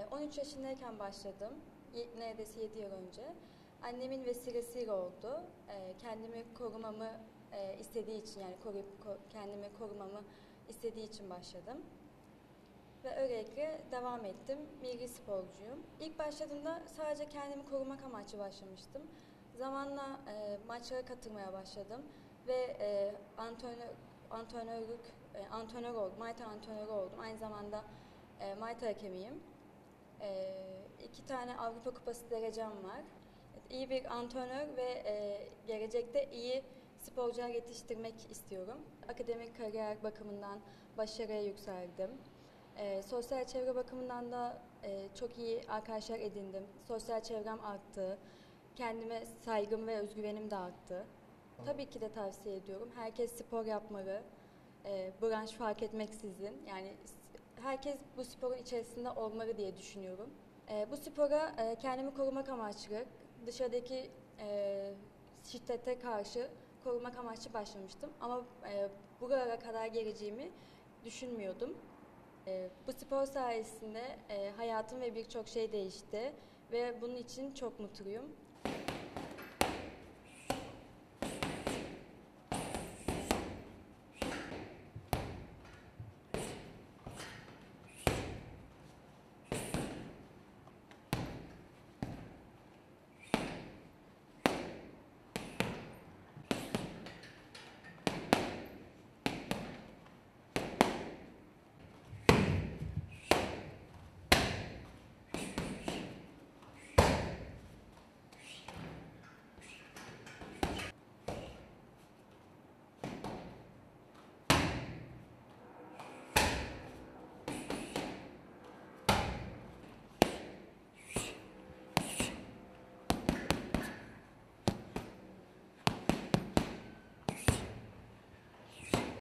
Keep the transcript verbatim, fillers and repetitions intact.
on üç yaşındayken başladım, neredeyse yedi yıl önce. Annemin vesilesiyle oldu. Kendimi korumamı istediği için, yani koruyup kendimi korumamı istediği için başladım. Ve öylelikle devam ettim. Milli sporcuyum. İlk başladığımda sadece kendimi korumak amaçlı başlamıştım. Zamanla e, maçlara katılmaya başladım ve e, antrenör, antrenörlük, e, antrenör oldum, Muay Thai antrenörü oldum. Aynı zamanda e, Muay Thai hakemiyim. E, iki tane Avrupa Kupası derecem var. İyi bir antrenör ve e, gelecekte iyi sporcular yetiştirmek istiyorum. Akademik kariyer bakımından başarıya yükseldim. E, sosyal çevre bakımından da e, çok iyi arkadaşlar edindim. Sosyal çevrem arttı. Kendime saygım ve özgüvenim de arttı. Tabii ki de tavsiye ediyorum. Herkes spor yapmalı. E, branş fark etmeksizin. Yani herkes bu sporun içerisinde olmalı diye düşünüyorum. E, bu spora e, kendimi korumak amaçlı, dışarıdaki e, şiddete karşı korumak amaçlı başlamıştım. Ama e, buralara kadar geleceğimi düşünmüyordum. E, bu spor sayesinde e, hayatım ve birçok şey değişti ve bunun için çok mutluyum.